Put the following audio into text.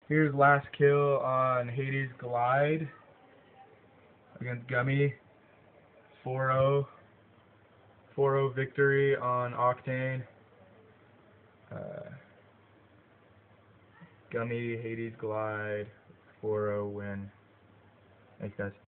Here's last kill on Hades Glyde against Gummy. 4-0. 4-0 victory on Octane. Gummy, Hades Glyde, 4-0 win. Thanks, guys.